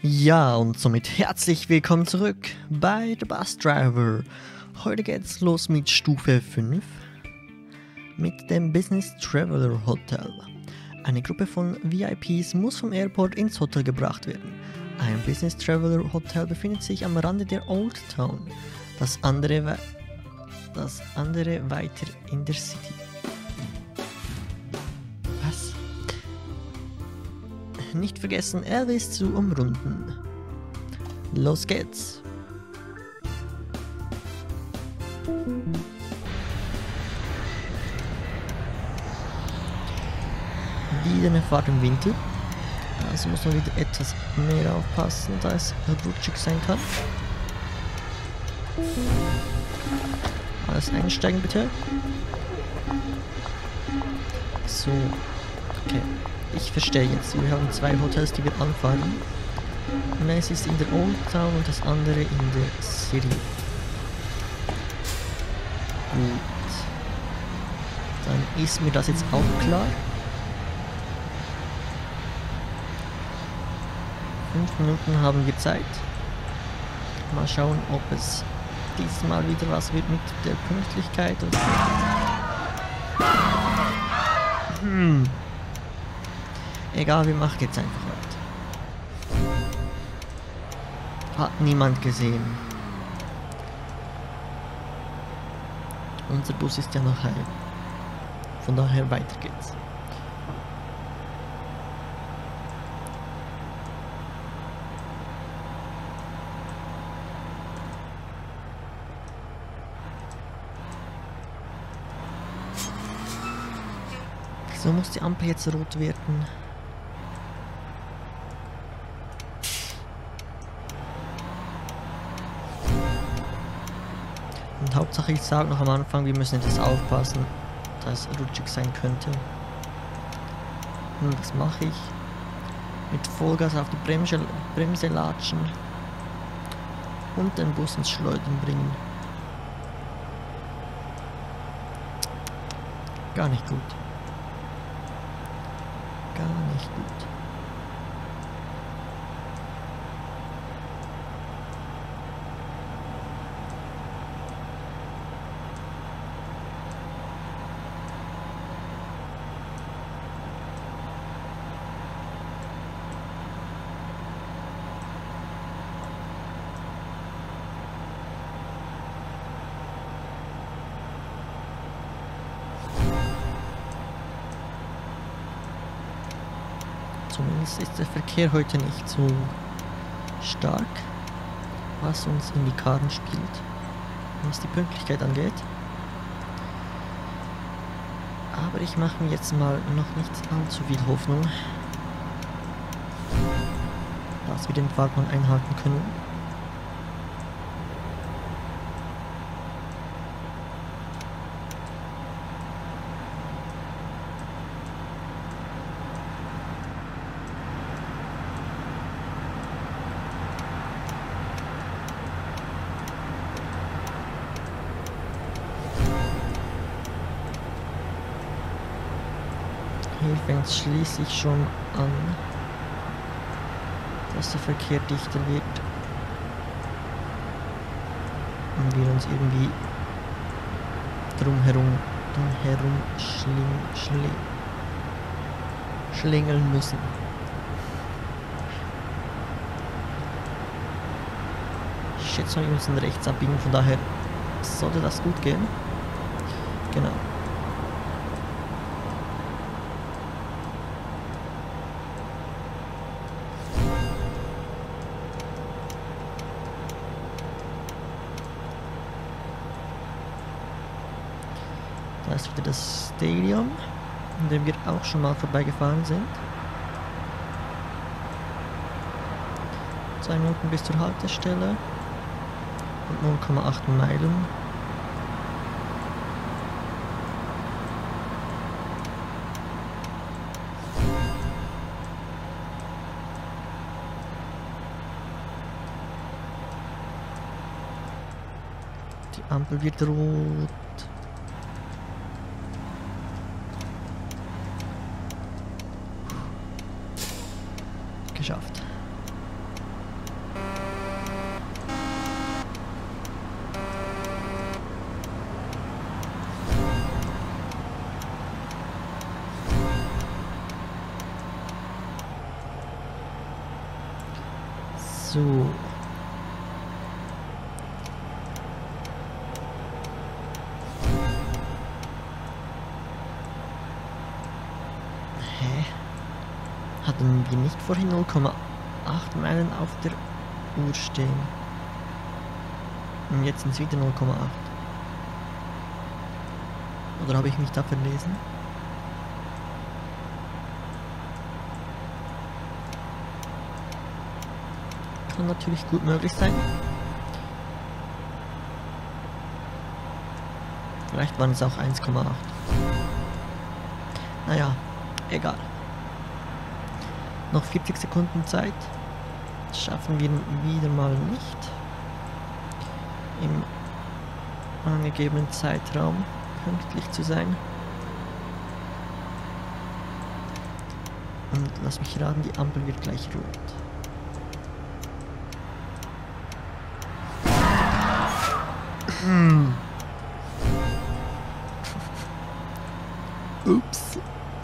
Ja, und somit herzlich willkommen zurück bei The Bus Driver. Heute geht's los mit Stufe 5 mit dem Business Traveler Hotel. Eine Gruppe von VIPs muss vom Airport ins Hotel gebracht werden. Ein Business Traveler Hotel befindet sich am Rande der Old Town, das andere weiter in der City. Was? Nicht vergessen, Elvis zu umrunden. Los geht's. Wieder eine Fahrt im Winter. Also muss man wieder etwas mehr aufpassen, da es rutschig sein kann. Alles einsteigen bitte. So, okay. Ich verstehe jetzt. Wir haben zwei Hotels, die wir anfahren. Eines ist in der Old Town und das andere in der City. Gut. Dann ist mir das jetzt auch klar. 5 Minuten haben wir Zeit. Mal schauen, ob es diesmal wieder was wird mit der Pünktlichkeit. Egal, wir machen jetzt einfach weiter. Hat niemand gesehen. Unser Bus ist ja noch heil. Von daher weiter geht's. So muss die Ampel jetzt rot werden. Und Hauptsache, ich sage noch am Anfang, wir müssen etwas aufpassen, da es rutschig sein könnte. Und das mache ich. Mit Vollgas auf die Bremse latschen und den Bus ins Schleudern bringen. Gar nicht gut. Gar nicht gut. Zumindest ist der Verkehr heute nicht so stark, was uns in die Karten spielt, was die Pünktlichkeit angeht. Aber ich mache mir jetzt mal noch nicht allzu viel Hoffnung, dass wir den Fahrplan einhalten können. Hier fängt es schließlich schon an, dass der Verkehr dichter wird und wir uns irgendwie drumherum schlängeln müssen. Ich schätze mal, wir müssen rechts abbiegen, von daher sollte das gut gehen. Genau. Da ist wieder das Stadium, in dem wir auch schon mal vorbeigefahren sind. 2 Minuten bis zur Haltestelle und 0,8 Meilen. Die Ampel wird rot. geschafft. So. Hä? Hatten wir nicht vorhin 0,8 Meilen auf der Uhr stehen? Und jetzt sind es wieder 0,8. Oder habe ich mich da verlesen? Kann natürlich gut möglich sein. Vielleicht waren es auch 1,8. Naja, egal. Noch 40 Sekunden Zeit. Das schaffen wir wieder mal nicht. Im angegebenen Zeitraum pünktlich zu sein. Und lass mich raten, die Ampel wird gleich rot. Ups.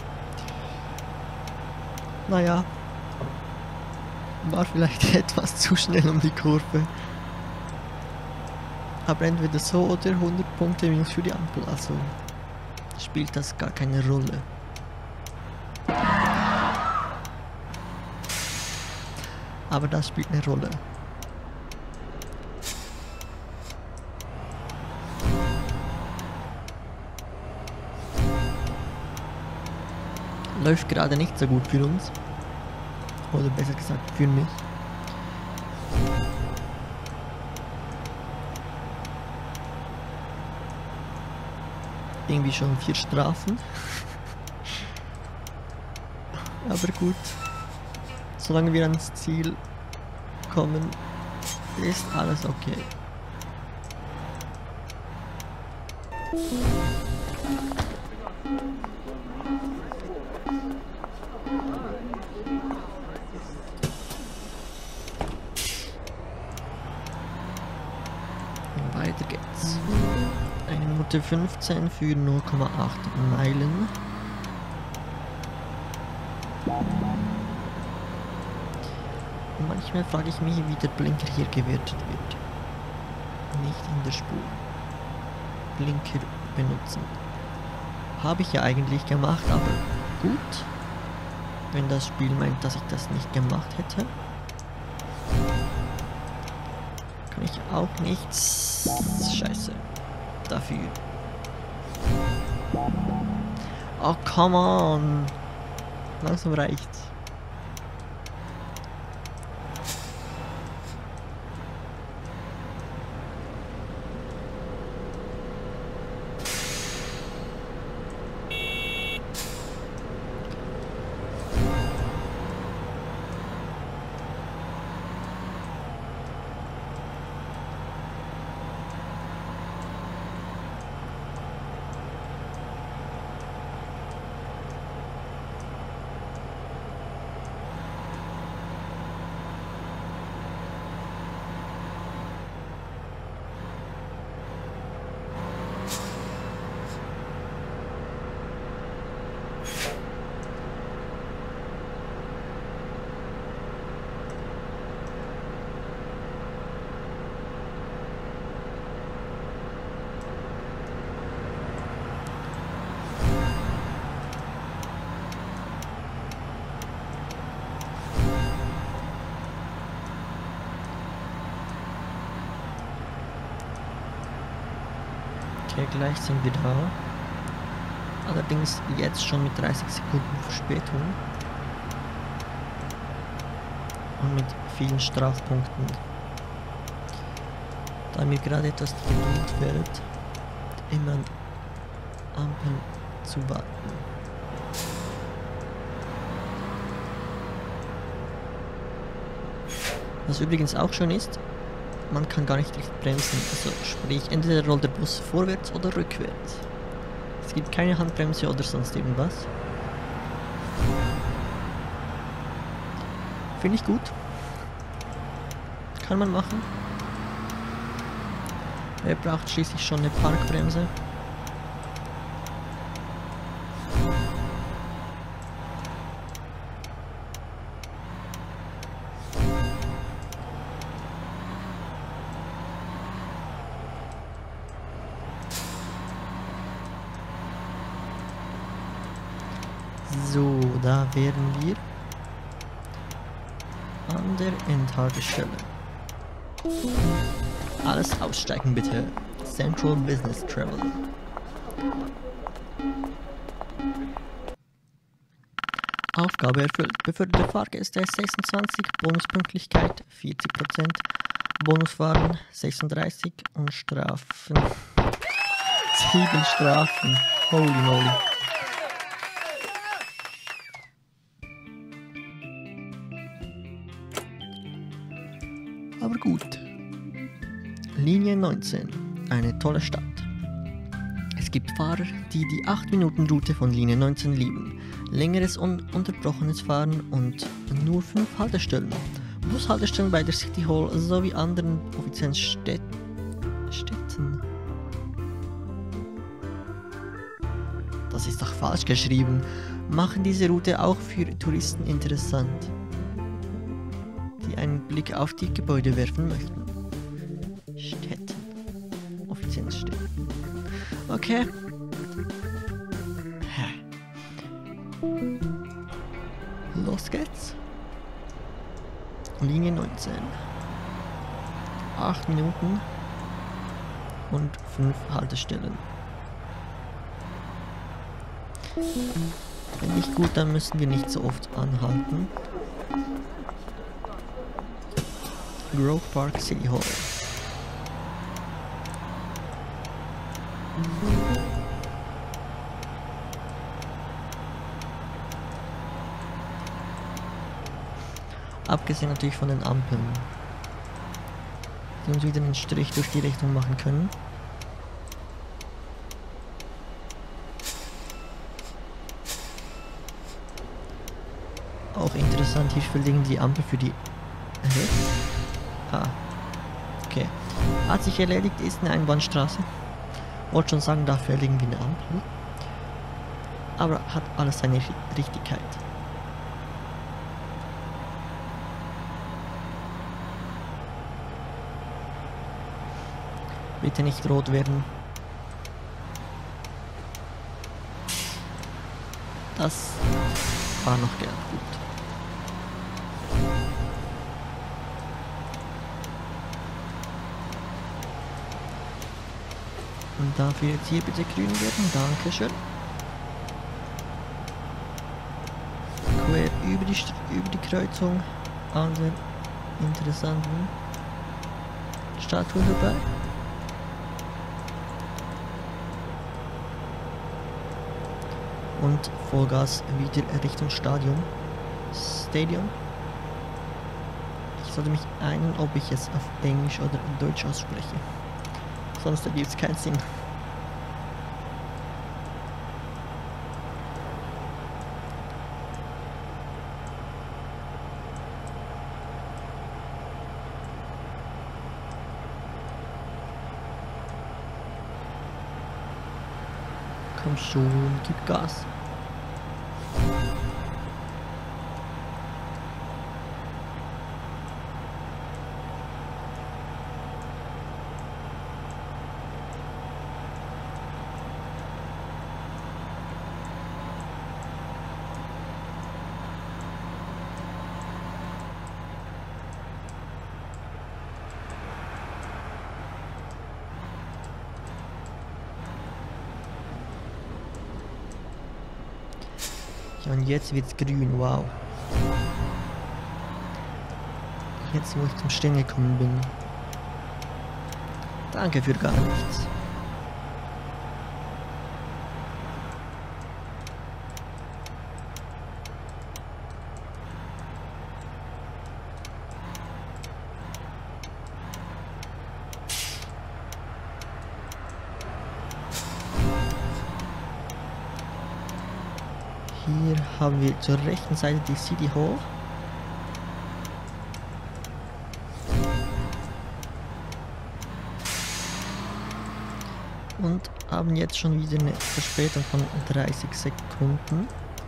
Naja. War vielleicht etwas zu schnell um die Kurve. Aber entweder so oder 100 Punkte minus für die Ampel. Also spielt das gar keine Rolle. Aber das spielt eine Rolle. Läuft gerade nicht so gut für uns. Oder besser gesagt für mich. Irgendwie schon 4 Strafen. Aber gut. Solange wir ans Ziel kommen, ist alles okay. Weiter geht's. 1 Minute 15 für 0,8 Meilen. Und manchmal frage ich mich, wie der Blinker hier gewertet wird. Nicht in der Spur. Blinker benutzen. Habe ich ja eigentlich gemacht, aber gut. Wenn das Spiel meint, dass ich das nicht gemacht hätte, kann ich auch nichts Scheiße dafür. Oh, come on. Langsam reicht's. Okay, gleich sind wir da. Allerdings jetzt schon mit 30 Sekunden Verspätung. Und mit vielen Strafpunkten. Da mir gerade etwas die Geduld fehlt, immer an Ampeln zu warten. Was übrigens auch schon ist, man kann gar nicht richtig bremsen. Also sprich, entweder rollt der Bus vorwärts oder rückwärts. Es gibt keine Handbremse oder sonst irgendwas. Finde ich gut. Kann man machen. Er braucht schließlich schon eine Parkbremse. So, da wären wir an der Endhaltestelle. Alles aussteigen bitte. Central Business Travel. Aufgabe erfüllt. Beförderte Fahrgäste 26, Bonuspünktlichkeit 40%, Bonusfahren 36 und Strafen 7 Strafen. Holy moly. Aber gut. Linie 19. Eine tolle Stadt. Es gibt Fahrer, die die 8-Minuten-Route von Linie 19 lieben. Längeres ununterbrochenes Fahren und nur 5 Haltestellen. Bushaltestellen bei der City Hall sowie anderen offiziellen Städten. Das ist doch falsch geschrieben. Machen diese Route auch für Touristen interessant, die einen Blick auf die Gebäude werfen möchten. Städten. Offiziellen Städten. Okay. Los geht's. Linie 19. 8 Minuten und 5 Haltestellen. Wenn nicht gut, dann müssen wir nicht so oft anhalten. Grove Park City Hall. Abgesehen natürlich von den Ampeln, die uns wieder einen Strich durch die Richtung machen können. Auch interessant, hier verlegen die Ampel für die... okay. Hat sich erledigt, ist eine Einbahnstraße. Wollte schon sagen, dafür verlegen wir eine Ampel. Aber hat alles seine Richtigkeit. Bitte nicht rot werden. Das war noch gelb, gut. Und dafür jetzt hier bitte grün werden, dankeschön. Quer über die Kreuzung an der interessanten Statue vorbei. Und Vollgas wieder Richtung Stadion. Ich sollte mich einen, ob ich es auf Englisch oder Deutsch ausspreche. Sonst ergibt es keinen Sinn. Komm schon, gib Gas. Ja, und jetzt wird's grün, wow. Jetzt, wo ich zum Stehen gekommen bin. Danke für gar nichts. Hier haben wir zur rechten Seite die City Hall. Und haben jetzt schon wieder eine Verspätung von 30 Sekunden.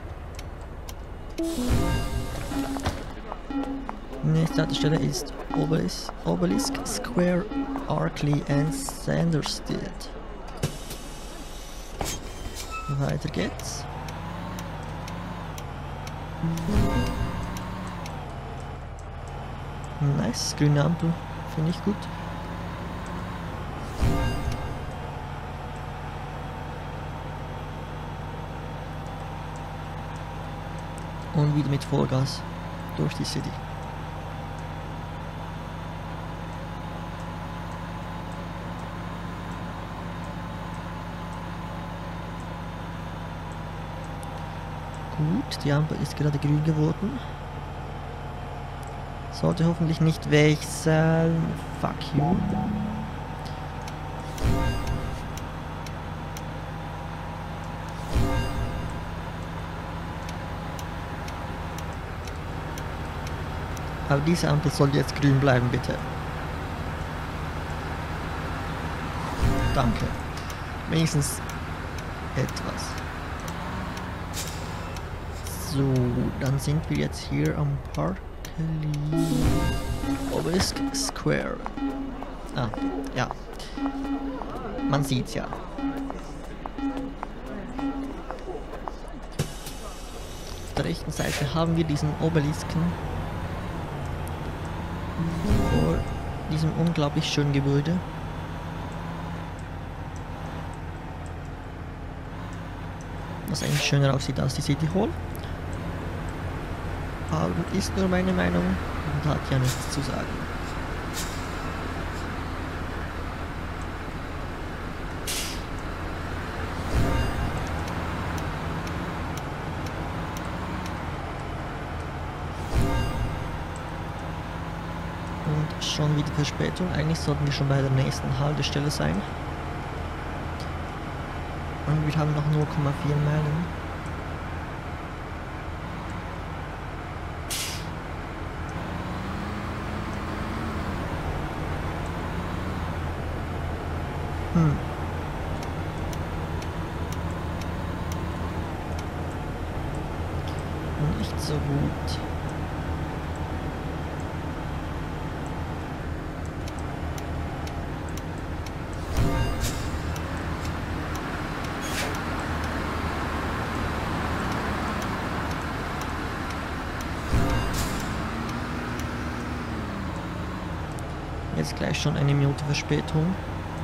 Nächste Haltestelle ist Obelisk Square, Arkley and Sanderstead. Weiter geht's. Nice, grüne Ampel. Finde ich gut. Und wieder mit Vollgas durch die City. Gut, die Ampel ist gerade grün geworden. Sollte hoffentlich nicht wechseln. Fuck you. Aber diese Ampel soll jetzt grün bleiben, bitte. Danke. Wenigstens etwas. So, dann sind wir jetzt hier am Park. Obelisk Square. Ah, ja. Man sieht's ja. Auf der rechten Seite haben wir diesen Obelisken. Vor diesem unglaublich schönen Gebäude. Was eigentlich schöner aussieht als die City Hall. Aber ist nur meine Meinung und hat ja nichts zu sagen. Und schon wieder Verspätung. Eigentlich sollten wir schon bei der nächsten Haltestelle sein. Und wir haben noch 0,4 Meilen. Nicht so gut. Jetzt gleich schon eine Minute Verspätung.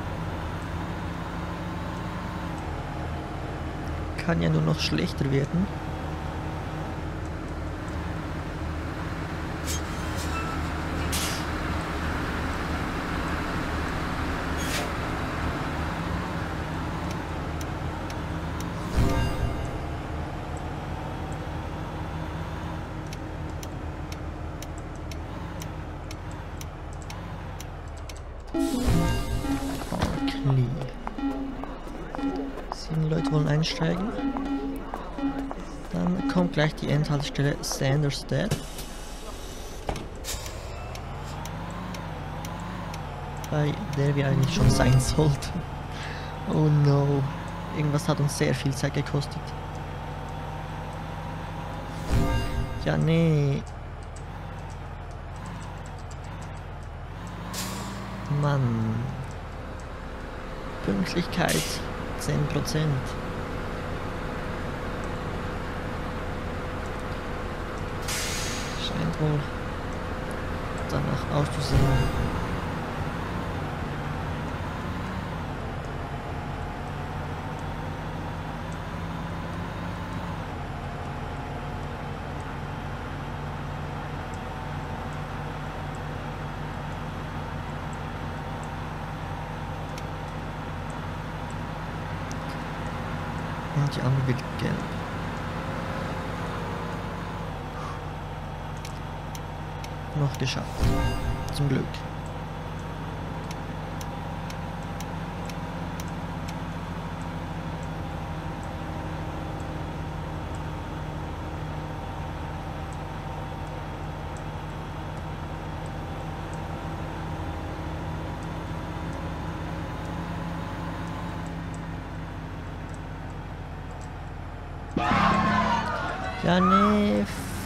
Kann ja nur noch schlechter werden. Okay. 7 Leute wollen einsteigen. Dann kommt gleich die Endhaltestelle Sanderstead. Bei der wir eigentlich schon sein sollten. Oh no. Irgendwas hat uns sehr viel Zeit gekostet. Ja, nee. Mann. Pünktlichkeit 10%. Scheint wohl danach auszusehen. Und die andere wird gelb. Noch geschafft. Zum Glück. Ja, nee.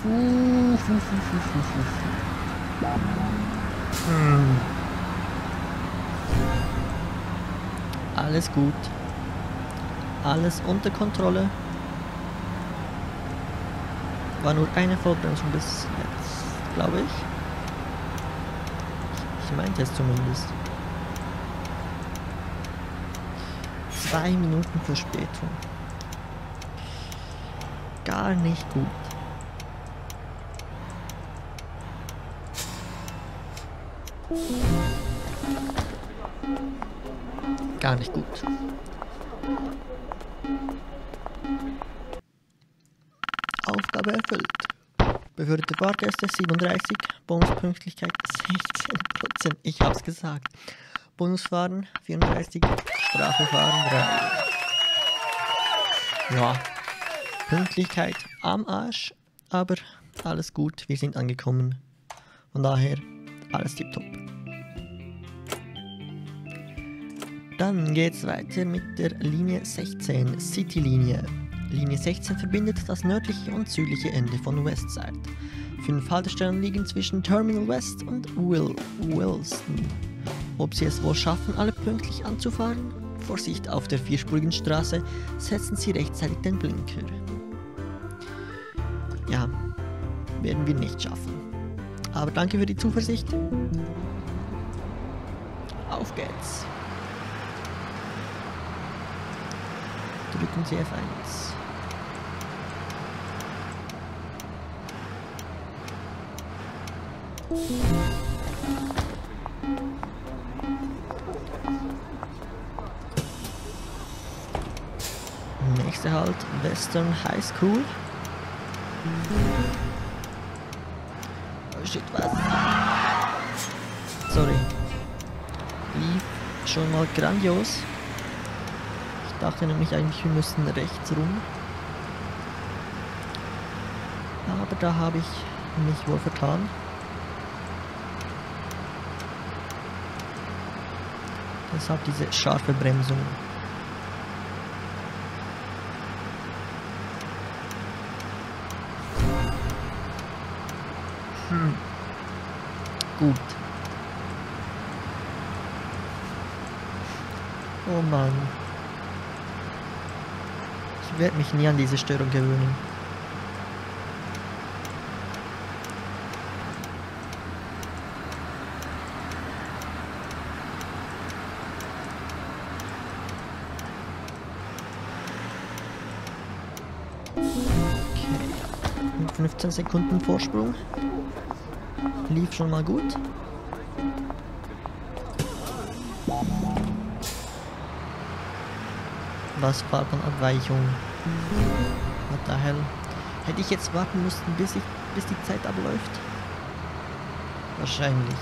Alles gut. Alles unter Kontrolle. War nur eine Vollbremsung bis jetzt, glaube ich. Ich meinte es zumindest. 2 Minuten Verspätung. Gar nicht gut. Gar nicht gut. Aufgabe erfüllt. Beförderte Fahrgäste 37, Bonuspünktlichkeit 16%. Ich hab's gesagt. Bonusfahren 34, Strafe fahren 3. Ja, Pünktlichkeit am Arsch, aber alles gut, wir sind angekommen. Von daher alles tipptopp. Dann geht's weiter mit der Linie 16, City-Linie. Linie 16 verbindet das nördliche und südliche Ende von Westside. 5 Haltestellen liegen zwischen Terminal West und Wilston. Ob sie es wohl schaffen, alle pünktlich anzufahren? Vorsicht auf der 4-spurigen Straße, setzen Sie rechtzeitig den Blinker. Ja, werden wir nicht schaffen. Aber danke für die Zuversicht. Auf geht's. Drücken Sie F1. Nächster Halt, Western High School. Oh shit, was? Sorry. Lief schon mal grandios. Ich dachte nämlich eigentlich, wir müssen rechts rum. Aber da habe ich mich wohl vertan. Deshalb diese scharfe Bremsung. Gut. Oh Mann. Ich werde mich nie an diese Störung gewöhnen. Okay. Mit 15 Sekunden Vorsprung. Lief schon mal gut. Was Fahrbahnabweichung? What the hell? Hätte ich jetzt warten müssen, bis die Zeit abläuft? Wahrscheinlich.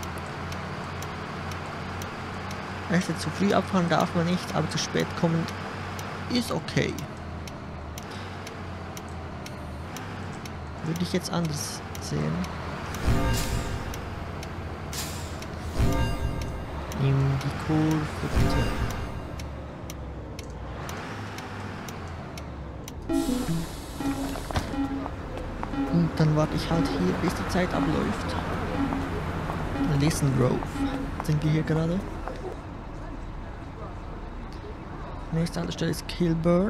Also zu früh abfahren darf man nicht, aber zu spät kommen ist okay. Würde ich jetzt anders sehen. Nimm die Kurve. Und dann warte ich halt hier, bis die Zeit abläuft. Listen Grove sind wir hier gerade. Nächste Haltestelle ist Kilburn,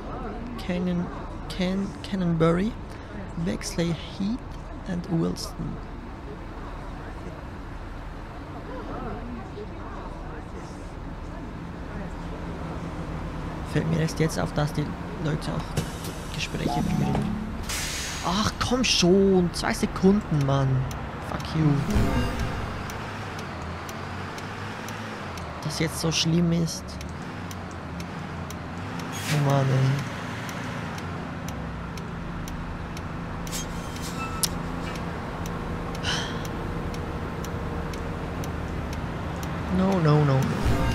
Cannonbury, Bexley Heath und Wilston. Fällt mir erst jetzt auf, dass die Leute auch Gespräche führen. Ach komm schon, 2 Sekunden, Mann. Fuck you. Dass jetzt so schlimm ist. Oh Mann, ey. No, no, no, no.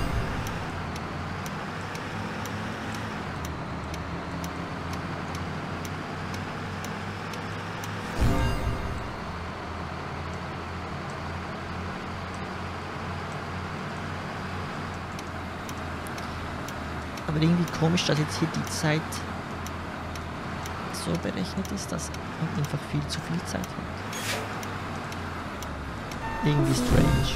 Aber irgendwie komisch, dass jetzt hier die Zeit so berechnet ist, dass man einfach viel zu viel Zeit hat. Irgendwie strange.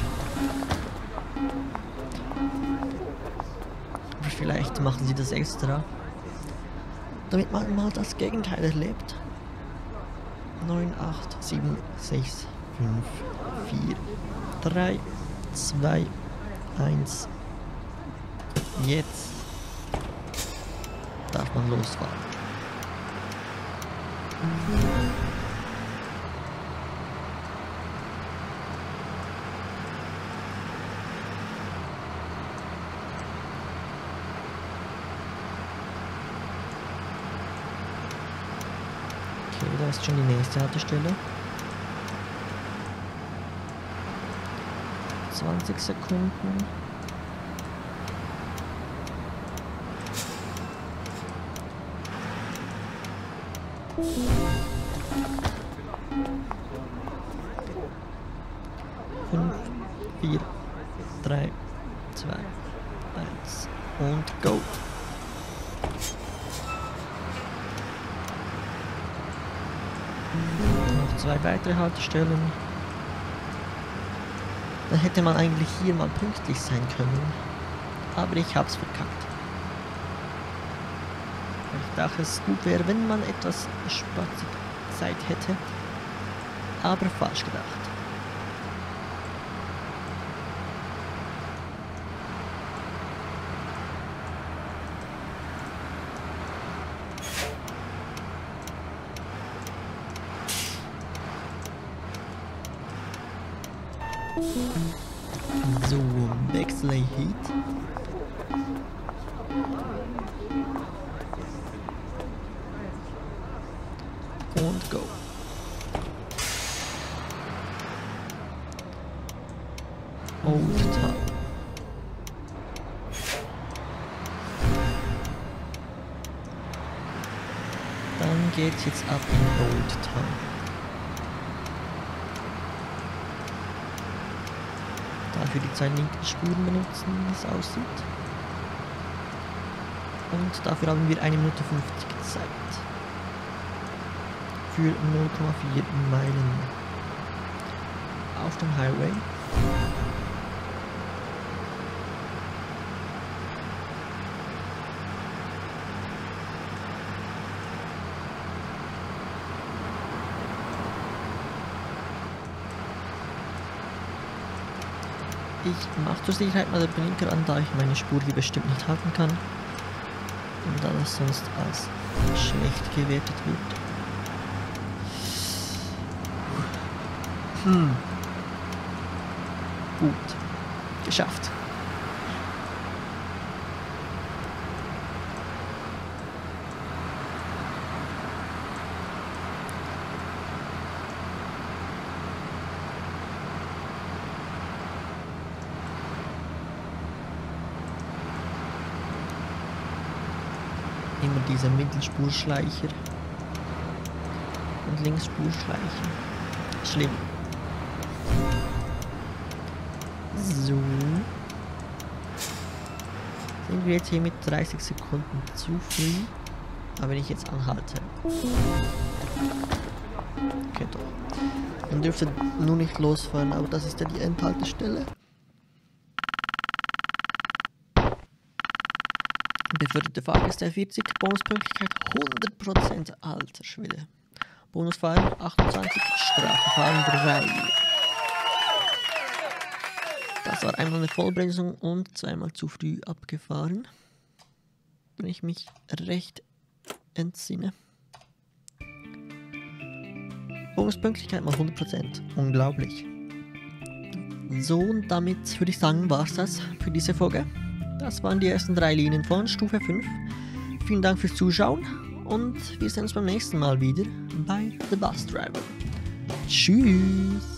Aber vielleicht machen sie das extra, damit man mal das Gegenteil erlebt. 9, 8, 7, 6, 5, 4, 3, 2, 1. Jetzt darf man losfahren. Okay, da ist schon die nächste Haltestelle. 20 Sekunden. Fünf, 4, 3, 2, 1 und go! Noch 2 weitere Haltestellen. Da hätte man eigentlich hier mal pünktlich sein können. Aber ich hab's verkackt. Ich dachte, es gut wäre, wenn man etwas spaßig Zeit hätte. Aber falsch gedacht. So, Bexley Heat. Und go. Old Town. Dann geht's jetzt ab in Old Town. Dafür die 2 linken Spuren benutzen, wie es aussieht. Und dafür haben wir 1 Minute 50 Zeit. Für 0,4 Meilen auf dem Highway. Ich mache zur Sicherheit mal den Blinker an, da ich meine Spur hier bestimmt nicht halten kann. Und da das sonst als schlecht gewertet wird. Gut. Geschafft. Immer dieser Mittelspurschleicher und Linksspurschleicher. Schlimm. So. Sind wir jetzt hier mit 30 Sekunden zu früh. Aber wenn ich jetzt anhalte. Okay, doch. Man dürfte nur nicht losfahren, aber das ist ja die Endhaltestelle. Beförderte Fahrgäste 40, Bonuspünktlichkeit 100%, alter Schwede. Bonusfahren 28, Straffahren 3. Das war einmal eine Vollbremsung und 2-mal zu früh abgefahren. Wenn ich mich recht entsinne. Bonuspünktlichkeit mal 100%. Unglaublich. So, und damit würde ich sagen, war es das für diese Folge. Das waren die ersten 3 Linien von Stufe 5. Vielen Dank fürs Zuschauen und wir sehen uns beim nächsten Mal wieder bei The Bus Driver. Tschüss!